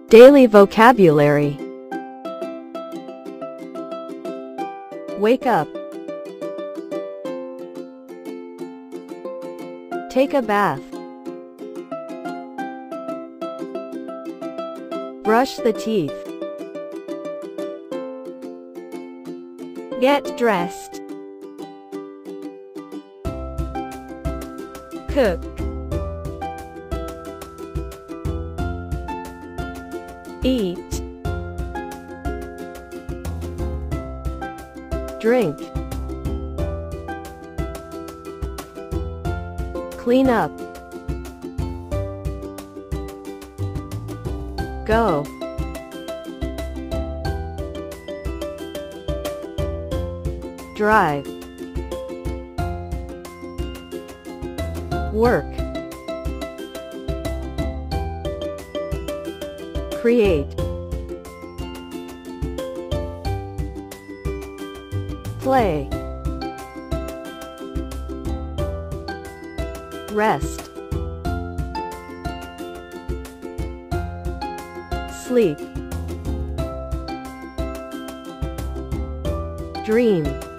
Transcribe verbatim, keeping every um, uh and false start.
Daily vocabulary. Wake up. Take a bath. Brush the teeth. Get dressed. Cook. Eat. Drink. Clean up. Go. Drive. Work. Create. Play. Rest. Sleep. Dream.